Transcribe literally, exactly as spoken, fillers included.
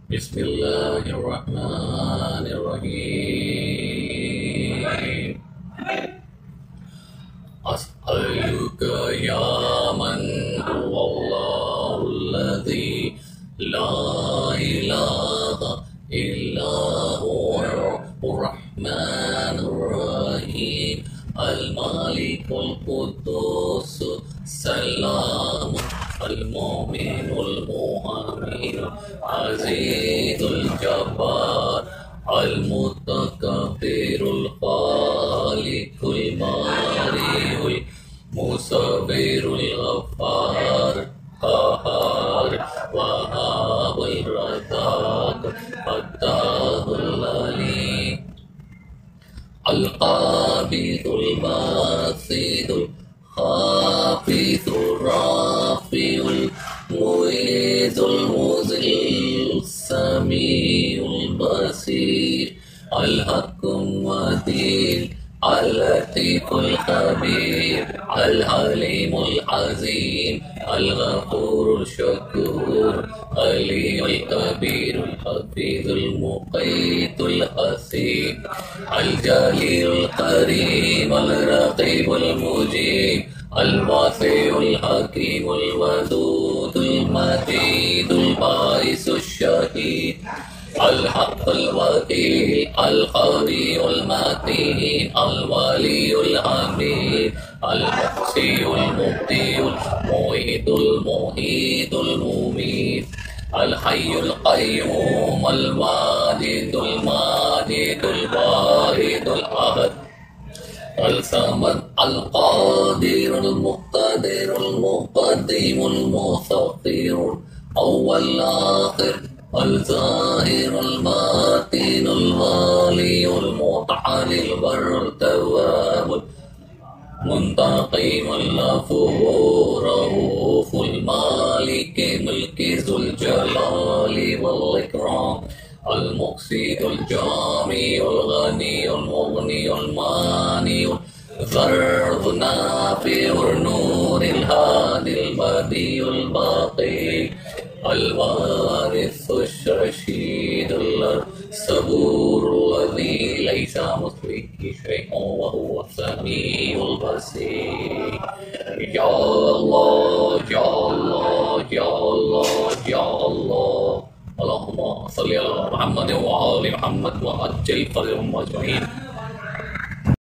بسم الله الرحمن الرحيم أسألك يا من هو الله الذي لا إله إلا هو الرحمن الرحيم الملك القدوس السلام المؤمن المهيمن العزيز الجبار المتكبر الخالق البارئ المصور الغفار القهار وهاب الرزاق فتاه العليم القابض الباسط الخافض الرافع المعيذ المذل السميع البصير الحكم العديل اللطيف الخبير الحليم العظيم الغفور الشكور العلي الكبير الحفيظ المقيت الحسيب الجليل الكريم الرقيب المجيب الواسع الحكيم الودود المجيد الباعث الشهيد الحق الوكيل القوي المتين الولي الحميد المحصي المبدي المعيد المميت المميت الحي القيوم الواجد الماجد الواحد الأحد الصمد القادر المقتدر المقدم المؤخر أول آخر الظاهر الباطن الوالي المتعالي البر التواب المنتقم الغفور رؤوف المالك ملك ذو الجلال والإكرام المقسط الجامع الغني المغني المانع الضر النافع النور الهادي البديع الباقي الوارث الرشيد الصبور الذي ليس مثله شيء وهو السميع البصير. يا الله يا الله يا الله يا الله اللهم صل على محمد وآل محمد وعجل فرجهم أجمعين.